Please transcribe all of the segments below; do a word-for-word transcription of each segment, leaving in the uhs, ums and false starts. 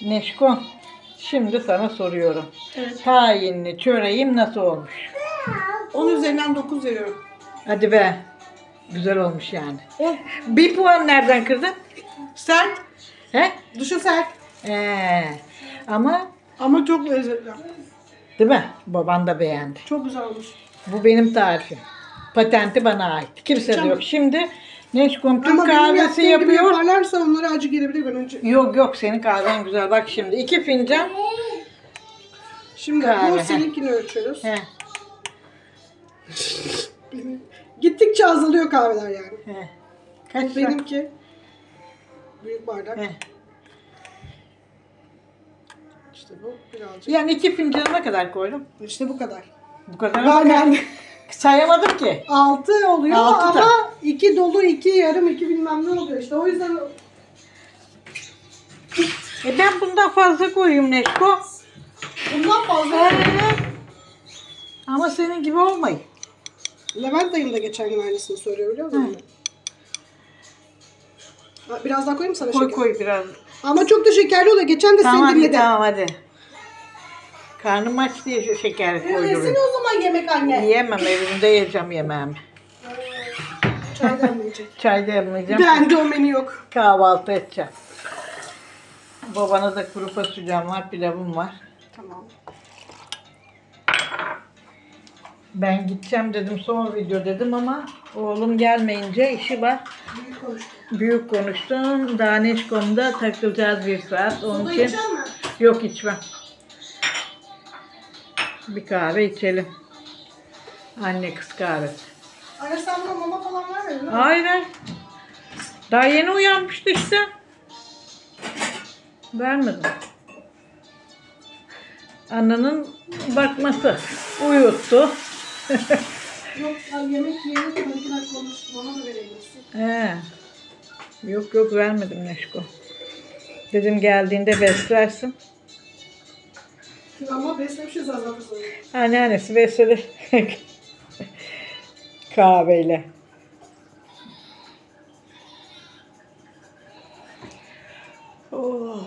Neşko, şimdi sana soruyorum. Evet. Tayinli çöreğim nasıl olmuş? on üzerinden dokuz veriyorum. Hadi be. Güzel olmuş yani. Bir puan nereden kırdın? Sert. He? Dışı sert. Ee, ama Ama çok lezzetli. değil mi? Baban da beğendi. Çok güzel olmuş. Bu benim tarifim. Patenti bana ait. Kimse de Tamam. yok. Şimdi Neşkom Türk Ama benim kahvesi yaptığım gibi yapıyor. yaparlarsa onlara acı gelebilir ben önce. Yok yok, senin kahven güzel. Bak şimdi iki fincan. Şimdi Kahve, bu he. seninkini ölçüyoruz. He, Benim- Gittikçe azalıyor kahveler yani. he. Kaç Benimki büyük bardak. He. İşte bu birazcık. Yani iki fincana ne kadar koydum? İşte bu kadar. Bu kadar. Ben yani Sayamadım ki. altı oluyor Altı da. ama iki dolu, iki yarım, iki bilmem ne oluyor işte. O yüzden E ben bundan fazla koyayım Neşko. bundan fazla. Ee, Ama senin gibi olmayın. Levent dayım da geçen gün aynısını söylüyor biliyor musun? Ha, biraz daha koyayım mı sana Koy şeker? koy biraz. Ama çok da şekerli oluyor. Geçen de Tamam seni hadi, dinledim. tamam hadi. Karnım aç diye şu şeker Yesene koyuyorum. o zaman yemek anne. Yiyemem, evimde yiyeceğim yemeğimi. Çay demleyecek. Çay da yapmayacağım. Bende o menü yok. Kahvaltı edeceğim. Babana da kuru fasulyem var, pilavım var. Tamam. Ben gideceğim dedim, son video dedim ama oğlum gelmeyince işi var. Büyük konuştum. Büyük konuştum. Daha Neşkom'da takılacağız bir saat. Onun Soda için içer mi? yok, içmem. Bir kahve içelim. Anne kız kahvesi. Anne sen buna mama falan vermedin mi? Aynen. Daha yeni uyanmıştı işte. Vermedim. Annenin bakması. Uyuttu. Yok ya yemek yiyene kadar iki dakika olmuş. Mama da verebilirsin. He. Yok yok, vermedim Neşko. Dedim geldiğinde beslersin. Ama beslemişiz az daha sonra. Anneannesi besledi. Kahveyle. Oh.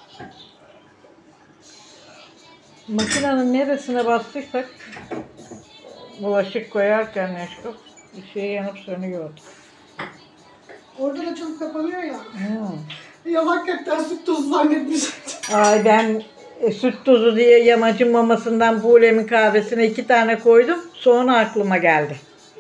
Makinenin neresine bastıysak bulaşık koyarken Neşko bir şey yanıp sönüyordu. Orada da çabuk kapanıyor ya. Hmm. Ya hakikaten süt tozu zannetmiş. Ay ben e, süt tozu diye yamacın mamasından Buğulem'in kahvesine iki tane koydum. Sonra aklıma geldi.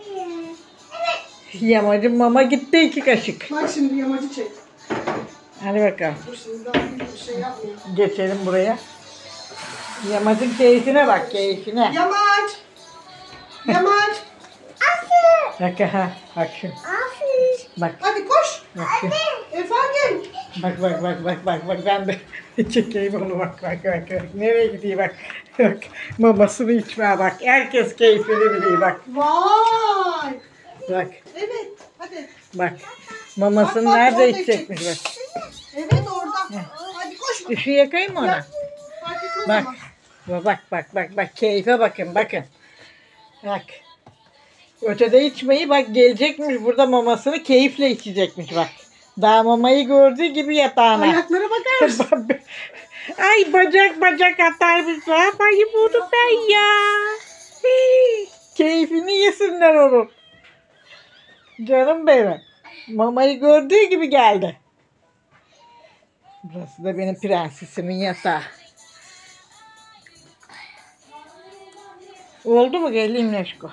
Yamacın mama gitti iki kaşık. Bak şimdi yamacı çek. Hadi bakalım. Dur şimdi daha büyük bir şey yapmıyor. Geçelim buraya. Yamacın keyfine bak, keyfine. Yamaç! Yamaç! Bak ha, bak şu. Bak, Hadi koş! bak şu. Efendim? Bak bak bak bak bak bak ben de çekeyim onu, bak bak bak bak. Nereye gidiyor bak. Bak mamasını içmeye bak. Herkes keyfini biliyor bak. Vay! Bak Evet, hadi. bak. Mamasını Bak, bak, nerede orada içecekmiş bak. Evet orada. Hadi koş. Işığı yakayım mı ona? Fark etmez Bak. ama. Bak bak bak bak, keyfe bakın bakın. Bak. Ötede içmeyi bak, gelecekmiş burada mamasını keyifle içecekmiş bak. Daha mamayı gördüğü gibi yatağına. Ayaklara bakar mısın? Ay bacak bacak atarmış. Ne yapayım bunu ben ya? Hii, keyfini yesinler onun. Canım benim. Mamayı gördüğü gibi geldi. Burası da benim prensesimin yatağı. Oldu mu, geleyim Neşko?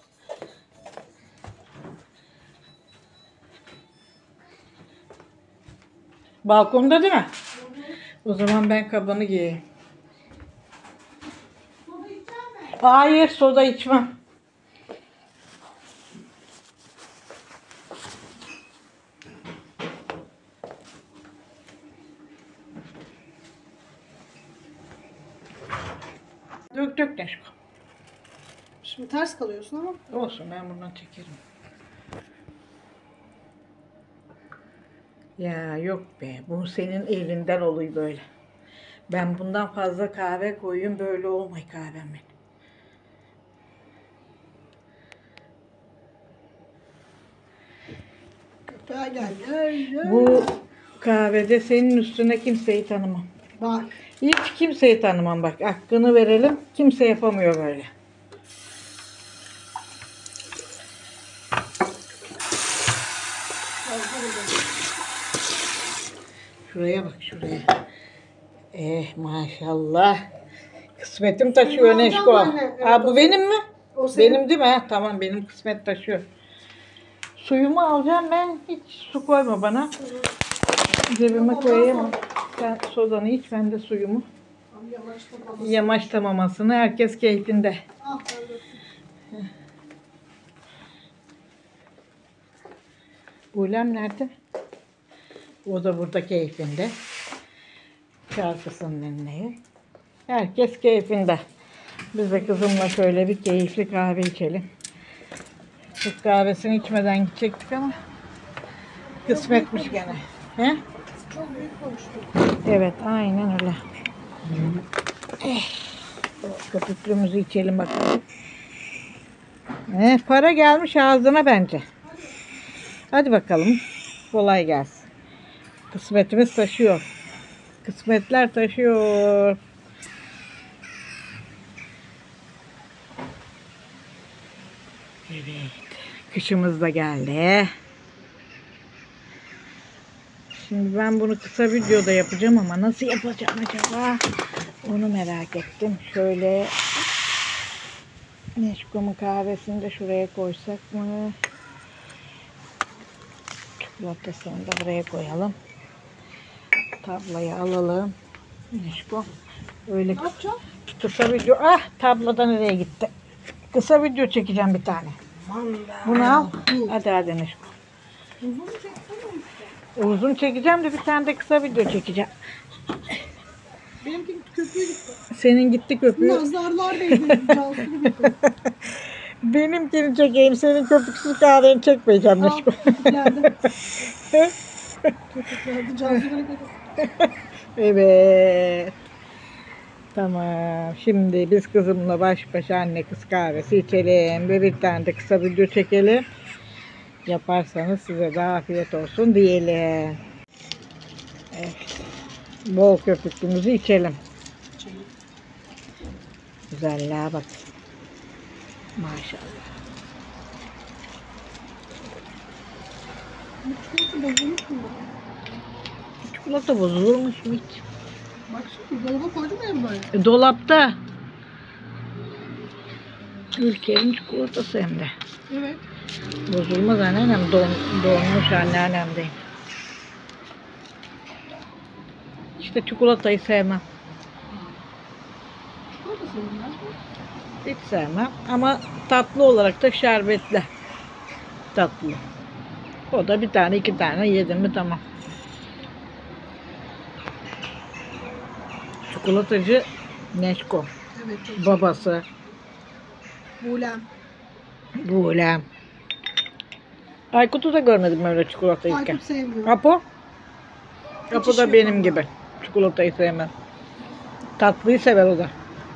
Balkonda değil mi? O zaman ben kabını giyeyim. Hayır, soda içmem. Dök dök Neşko. Şimdi ters kalıyorsun ama. Olsun, ben buradan çekerim. Ya yok be, bu senin elinden oluyor böyle. Ben bundan fazla kahve koyayım, böyle olmay kahvem benim. Köpeğe gel. Gel, gel. Bu kahvede senin üstüne kimseyi tanımam. Bak. Hiç kimseyi tanımam bak. Hakkını verelim. Kimse yapamıyor böyle. Şuraya bak şuraya. Eh maşallah. Kısmetim taşıyor Bunu Neşko. alacağım anne. Evet, Aa, bu o benim mi? O senin. Benim değil mi? Ha, tamam benim kısmet taşıyor. Suyumu alacağım ben. Hiç su koyma bana. Cebime koyayım. Sen sodanı iç, ben de suyumu. Abi yavaşla. Yamaçlamamasını herkes keyfinde. Ah ben de. Bulem nerede? O da burada keyfinde. Şarkısını dinliyor. Herkes keyfinde. Biz de kızımla şöyle bir keyifli kahve içelim. Türk kahvesini içmeden gidecektik ama kısmetmiş gene. He? Çok büyük konuştum. Evet, aynen öyle. Eh, köpüklümüzü içelim bakalım. Eh, para gelmiş ağzına bence. Hadi bakalım. Kolay gelsin. Kısmetimiz taşıyor. Kısmetler taşıyor. Evet. Kışımız da geldi. Şimdi ben bunu kısa videoda yapacağım ama nasıl yapacağım acaba? Onu merak ettim. Şöyle Neşko'mun kahvesini de şuraya koysak mı? Çikolatasını da buraya koyalım. Tablayı alalım. Neşko. Öyle Ne yapacağım? kısa video. Ah, tabloda nereye gitti? Kısa video çekeceğim bir tane. Bunu al. Hadi hadi Neşko. Uzun çeksene işte. Uzun çekeceğim de bir tane de kısa video çekeceğim. Benimki köpüğü gitti. Senin gitti köpüğü. Nazarlar değdi. Cansu gibi. Benimkini çekeyim. Senin köpüksüz kahveni çekmeyeceğim Al. Neşko. Köpüklerde. Köpüklerde. Cansu gibi. Evet. Tamam. Şimdi biz kızımla baş başa anne kız kahvesi içelim. Ve bir tane de kısa video çekelim. Yaparsanız size de afiyet olsun diyelim. Evet. Bol köpüklümüzü içelim. Güzelliğe bak. Maşallah. Bu çikolata bozulmuş mu? Çikolata bozulur mu hiç? Bak şimdi dolaba koydum ya böyle. E, dolapta. Ülkenin çikolatası hem de. Evet. Bozulmaz anneannem. Don, donmuş anneannemdeyim. İşte çikolatayı sevmem. Çikolata seviyorum ben. Hiç sevmem. Ama tatlı olarak da şerbetli. Tatlı. O da bir tane iki tane yedim mi tamam. Çikolatacı Neşko. Evet. Çok Babası. Bulem. Buğlem. Aykut'u da görmedim öyle çikolata yerken. Aykut sevmiyor. Apo? Apo Hiç da yok benim ama. gibi. Çikolatayı sevmez. Tatlıyı sever o da.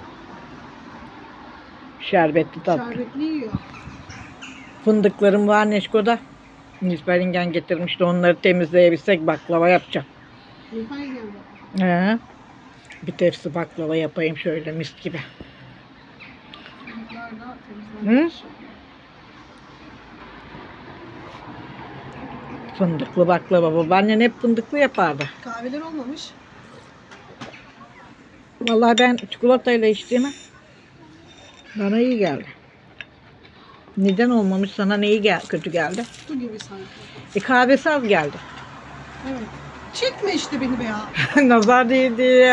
Şerbetli tatlı. Şerbetli yiyor. Fındıklarım var Neşko'da. Nisberingen getirmişti. Onları temizleyebilsek baklava yapacağım. Nifay geldi. He. Bir tepsi baklava yapayım şöyle mis gibi. Çocuklar da Hı? temizlenmiş. Fındıklı baklava. Babaannen hep fındıklı yapardı. Kahveler olmamış. Vallahi ben çikolatayla içtiğime bana iyi geldi. Neden olmamış, sana neyi gel kötü geldi? Su gibi sanki. E kahvesi az geldi. Evet. Çekme işte beni be ya. Nazar değdi.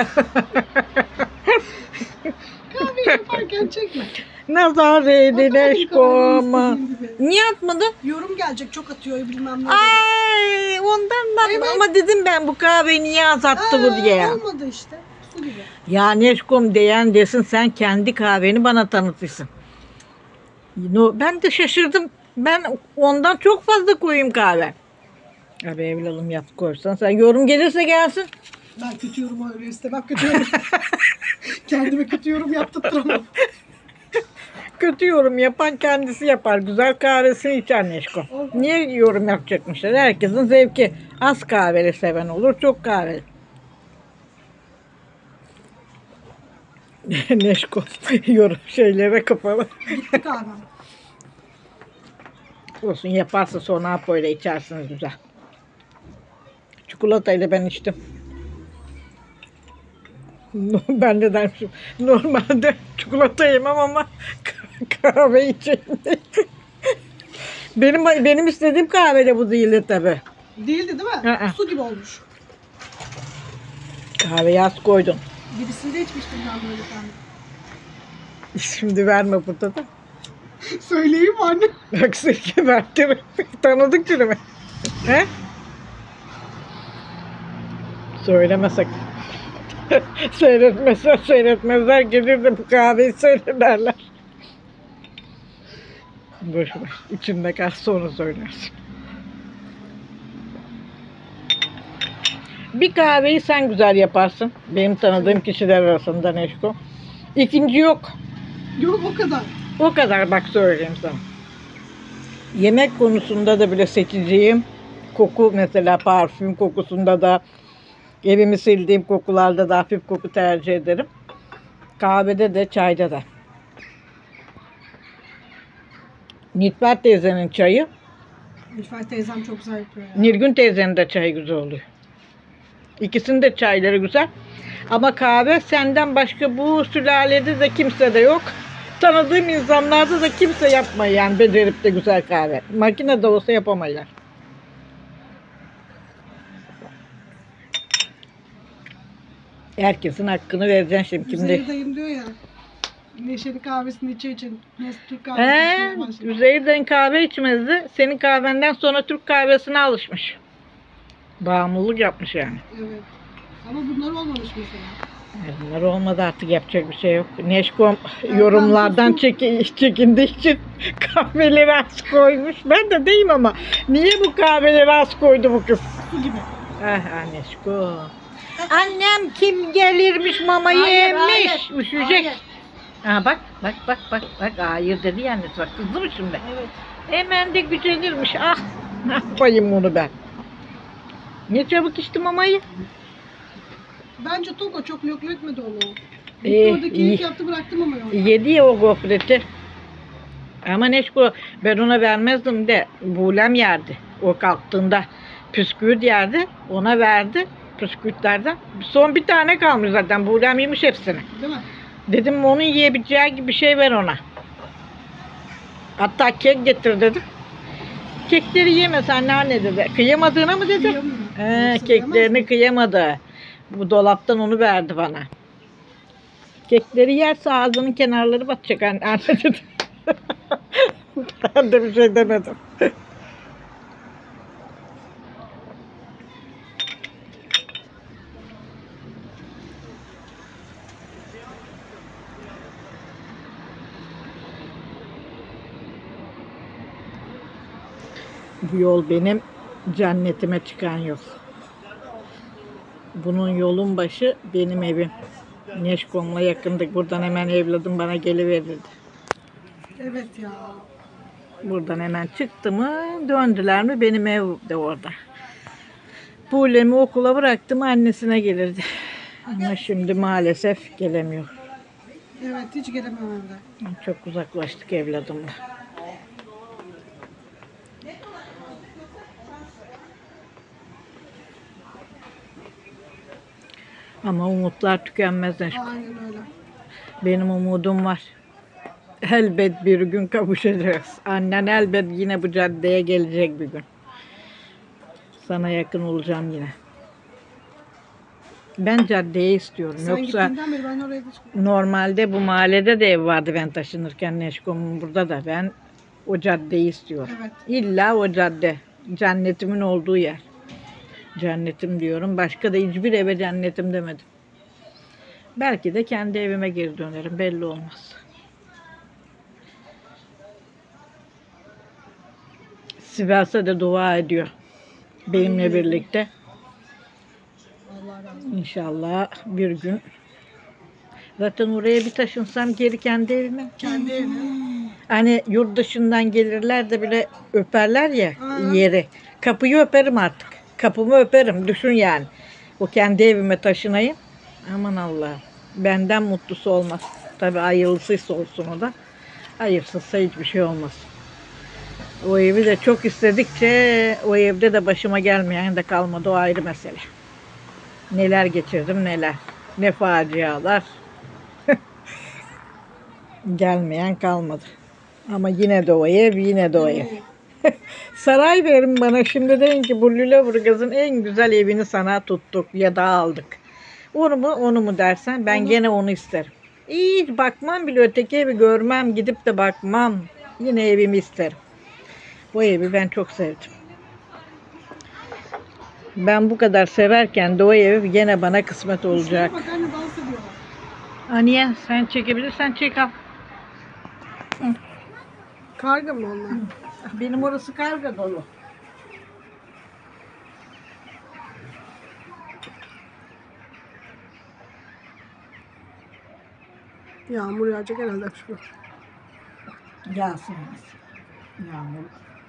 Kahve yaparken çekme. Nazar değdi Atamadım Neşkom. kahveyi istediğim gibi. Niye atmadın? Yorum gelecek çok atıyor bilmem ne. Ay ondan bak Evet. ama dedim ben bu kahveyi niye az attı bu Aa, diye. ya. Olmadı işte. Su gibi. Ya Neşkom diyen desin sen kendi kahveni bana tanıtırsın. No, ben de şaşırdım. Ben ondan çok fazla koyayım kahve. Abi evladım yap koysan sen yorum gelirse gelsin. Ben kötü yorum öyle istemem. Kötü yorum. Kendime kötü yorum yaptırtamam. Kötü yorum yapan kendisi yapar. Güzel kahvesini içer Neşko. Niye yorum yapacakmışlar? Herkesin zevki. Az kahveli seven olur, çok kahveli. Neşko yorum şeylere kapalı. Gitti kahvem. Olsun, yaparsa sonra Apo'yla içersiniz güzel. Çikolatayla ben içtim. Ben de dermişim. Normalde çikolata yemem ama kahve içeyim diye. Benim, benim istediğim kahve de bu değildi tabi. Değildi değil mi? Aa. Su gibi olmuş. Kahveyi az koydum. Birisinde içmiştim ben böyle kahve. Şimdi verme burada da. Söyleyeyim mi anne? Aksi verdim. Tanıdık değil mi? He? Söylemesek. Seyretmezler, seyretmezler. Gelir de bu kahveyi seyrederler. Boş ver. İçinde kaç sonra söylersin. Bir kahveyi sen güzel yaparsın. Benim tanıdığım kişiler arasında Neşko. İkinci yok. Yok o kadar. O kadar, bak söyleyeyim sana. Yemek konusunda da bile seçeceğim. Koku mesela, parfüm kokusunda da, evimi sildiğim kokularda da hafif koku tercih ederim. Kahvede de çayda da. Nilüfer teyzenin çayı, Nilüfer teyzem çok güzel yapıyor ya. Nilgün teyzenin de çayı güzel oluyor. İkisinin de çayları güzel. Ama kahve senden başka bu sülalede de kimse de yok. Tanıdığım insanlarda da kimse yapmıyor yani, becerip de güzel kahve. Makine de olsa yapamaylar. Herkesin hakkını vereceksin şimdi. Üzeyir Kimde? dayım diyor ya. Neşeli kahvesini içe için. Nesli Türk kahvesi He, içmeye başladı. Üzeyir'den kahve içmezdi. Senin kahvenden sonra Türk kahvesine alışmış. Bağımlılık yapmış yani. Evet. Ama bunlar olmamış mesela. Bunlar olmadı, artık yapacak bir şey yok. Neşkom yorumlardan çeki, çekindiği için kahveleri az koymuş. Ben de deyim ama niye bu kahveleri az koydu bu kız? Su gibi. Ah Neşko. Annem kim gelirmiş mamayı Hayır, yemiş. hayır, Üşüyecek. hayır. Ha bak bak bak bak bak, hayır dedi ya annesi, bak kızdı mı şimdi? Evet. Hemen de gücenirmiş. Ah, ne yapayım onu ben? Ne çabuk içtim mamayı. Bence Togo çok lök lökmedi onu. Ee, Orada iyi. keyif yaptı, bıraktım ama yok. Yedi ya o gofreti. Ama Neşko, ben ona vermezdim de Bulem yerdi. O kalktığında püsküvit yerdi. Ona verdi püsküvitlerden. Son bir tane kalmış zaten. Bulem yemiş hepsini. Değil mi? Dedim onun yiyebileceği gibi bir şey ver ona. Hatta kek getir dedim. Kekleri yemez anneanne dedi. Kıyamadığına mı dedi? Kıyamıyorum. He, Yoksa keklerini yemez mi? kıyamadı. Bu dolaptan onu verdi bana. Kekleri yerse ağzının kenarları batacak anne, anne dedi. Ben de bir şey demedim. Bu yol benim cennetime çıkan yol. Bunun yolun başı benim evim. Neşkom'la yakındık. Buradan hemen evladım bana geliverirdi. Evet ya. Buradan hemen çıktı mı, döndüler mi benim ev de orada. Buğlemi okula bıraktım, annesine gelirdi. Ama şimdi maalesef gelemiyor. Evet, hiç gelemem evde. Çok uzaklaştık evladımla. Ama umutlar tükenmez Neşko. Aynen öyle. Benim umudum var. Elbet bir gün kavuşacağız. Annen elbet yine bu caddeye gelecek bir gün. Sana yakın olacağım yine. Ben caddeyi istiyorum. Sen Yoksa gittiğinden beri ben oraya da çıkmadım. normalde bu mahallede de ev vardı ben taşınırken, Neşkom'un burada da. Ben o caddeyi istiyorum. Evet. İlla o cadde. Cennetimin olduğu yer. Cennetim diyorum. Başka da hiçbir eve cennetim demedim. Belki de kendi evime geri dönerim. Belli olmaz. Sivas'a da dua ediyor. Benimle birlikte. Allah razı olsun. İnşallah bir gün. Zaten oraya bir taşınsam geri kendi evime. Kendi evine. Hani yurt dışından gelirler de bile öperler ya Aha. yeri. Kapıyı öperim artık. Kapımı öperim. Düşün yani. O kendi evime taşınayım. Aman Allah. Benden mutlusu olmaz. Tabii hayırlısıysa olsun o da. Hayırsızsa hiçbir şey olmaz. O evi de çok istedikçe o evde de başıma gelmeyen de kalmadı. O ayrı mesele. Neler geçirdim neler. Ne facialar. Gelmeyen kalmadı. Ama yine de o ev, yine de o ev. Saray verin bana şimdi, deyin ki bu Lüleburgaz'ın en güzel evini sana tuttuk ya da aldık. Onu mu onu mu dersen ben Onu- gene onu isterim. Hiç bakmam bile, öteki evi görmem, gidip de bakmam. Yine evimi isterim. Bu evi ben çok sevdim. Ben bu kadar severken de o ev gene bana kısmet olacak. Bak anne dans ediyorlar. Aniye sen çekebilirsen çek al. Karga mı onlar? Benim orası karga dolu. Yağmur yağacak herhalde şu. Yağsın. Yağmur.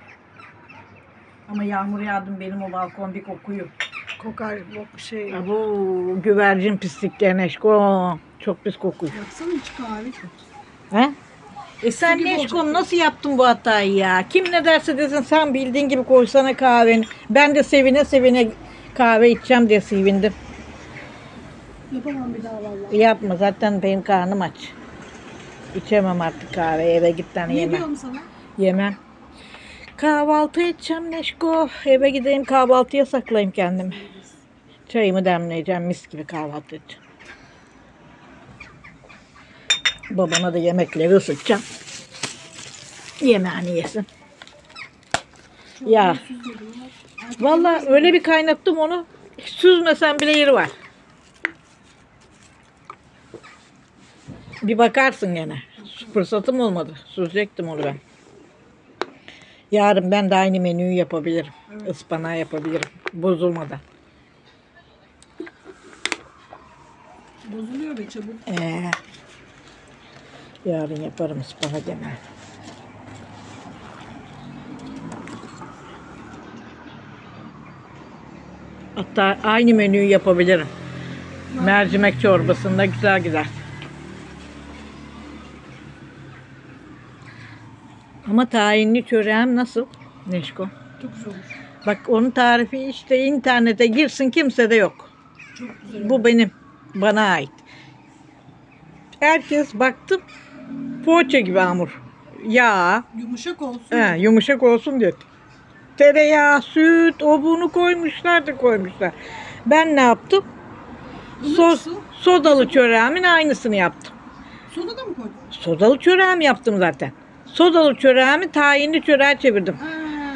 Ama yağmur yağdım, benim o balkon bir kokuyor. Kokar bok şey. Ya bu güvercin pisliklerine eşko. Çok pis kokuyor. Baksana hiç kahve çok. He? E sen gibi ne olacak. eşko, nasıl yaptın bu hatayı ya? Kim ne derse desin, sen bildiğin gibi koysana kahveni. Ben de sevine sevine kahve içeceğim diye sevindim. Yapamam bir daha vallahi. Yapma, zaten benim karnım aç. İçemem artık kahve, eve git tane Ne yemem. diyorum sana? Yemem. Kahvaltı edeceğim Neşko. Eve gideyim, kahvaltıya saklayayım kendimi. Çayımı demleyeceğim, mis gibi kahvaltı edeceğim. Babana da yemekleri ısıtacağım. Yemeğini yesin. Ya vallahi öyle bir kaynattım onu. Süzmesen bile yeri var. Bir bakarsın gene. Fırsatım olmadı. Süzecektim onu ben. Yarın ben de aynı menüyü yapabilirim. Evet. Ispanağı yapabilirim. Bozulmadan. Bozuluyor be çabuk. Ee, yarın yaparım ıspanak yemeği. Hatta aynı menüyü yapabilirim. Mercimek çorbasında güzel gider. Ama tahinli çöreğim nasıl Neşko? Çok güzel olur. Bak onun tarifi işte internete girsin, kimse de yok. Çok güzel. Bu benim, bana ait. Herkes baktım poğaça gibi hamur. Yağ, Yumuşak olsun. he, yumuşak olsun diyor. Tereyağı, süt, o bunu koymuşlar da koymuşlar. Ben ne yaptım? Bunu Sos, su. sodalı çöreğimin aynısını yaptım. Soda da mı koydun? Sodalı çöreğimi yaptım zaten. Sodalı çöreğimi tahinli çöreğe çevirdim. Ha.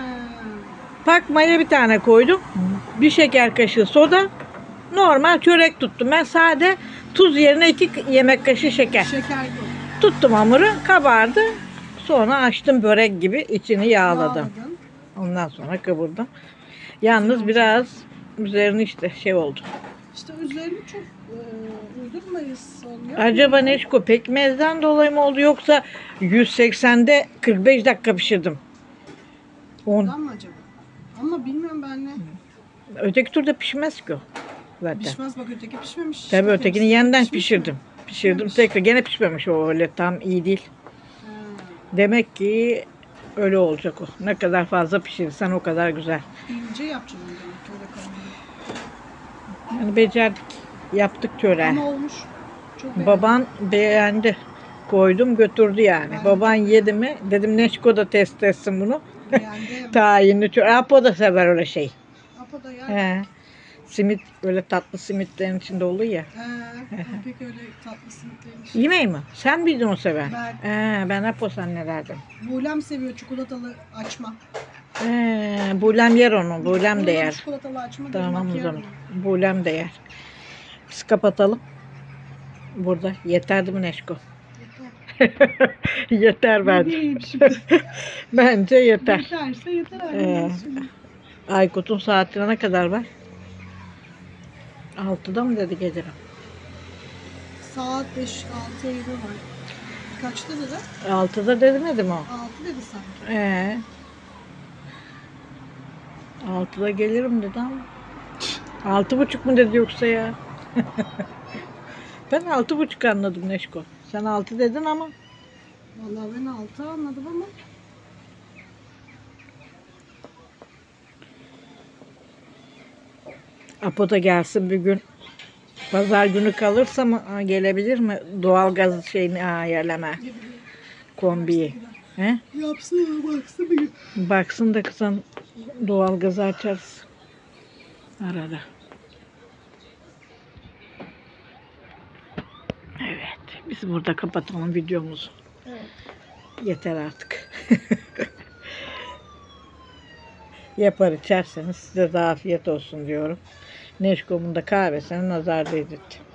Pakmaya bir tane koydum. Bir şeker kaşığı soda. Normal çörek tuttum. Ben sade tuz yerine iki yemek kaşığı şeker. Şeker koy. Tuttum hamuru, kabardı. Sonra açtım börek gibi, içini yağladım. Yağladın. Ondan sonra kavurdum. Yalnız biraz üzerini işte şey oldu. İşte üzerini çok e, uydurmayız oluyor. Acaba Neşko pekmezden dolayı mı oldu, yoksa yüz seksende kırk beş dakika pişirdim. on. Ondan mı acaba? Ama bilmiyorum ben ne. Öteki turda pişmez ki o zaten. Pişmez bak, öteki pişmemiş. Tabii İşte ötekini tepsi yeniden pişmiş mi? pişirdim. Pişirdim Pişmemiş. tekrar, gene pişmemiş o, öyle tam iyi değil. Ha. Demek ki öyle olacak o. Ne kadar fazla pişirirsen o kadar güzel. İnce yapacağım onu demek ki, öyle kalmıyor. Yani becerdik. Yaptık çöreği. Ama olmuş. Çok beğendim. Baban beğendi. Koydum götürdü yani. Ben- Baban yedi mi? Dedim Neşko da test etsin bunu. Beğendim. Tayinli çöreği. Apo da sever öyle şey. Apo da yer. He. Simit, öyle tatlı simitlerin içinde oluyor ya. He. Pek öyle tatlı simitlerin işi. Yemeği mi? Sen miydin o seven? Ben. He, ben Apo zannederdim. Buğlem seviyor çikolatalı açma. He, Bulem yer onu. Bulem de Buğlem yer. çikolatalı açma. Tamam dedim, o bak zaman. yer Bulem de yer. Biz kapatalım. Burada. Yeter değil mi Neşko? Yeter. Yeter Ne bence. diyeyim şimdi? Bence yeter. Yeterse yeter abi. Ee, Aykut'un saatine ne kadar var? Altıda mı dedi gece? Saat beş altı yedi var. Kaçta dedi? Altıda demedim o. altı dedi sanki. Ee, altıda gelirim dedi ama. Altı buçuk mu dedi yoksa ya? Ben altı buçuk anladım Neşko. Sen altı dedin ama. Vallahi ben altı anladım ama. Apo da gelsin bir gün. Pazar günü kalırsa mı Aa, gelebilir mi? Doğalgaz şeyini ayarlama. Kombiyi. He? Yapsın baksın bir gün. Baksın da kızım doğalgazı açarız. Arada. Evet. Biz burada kapatalım videomuzu. Evet. Yeter artık. Yapar içerseniz size de afiyet olsun diyorum. Neşko'mun da kahvesine nazar değdirdi.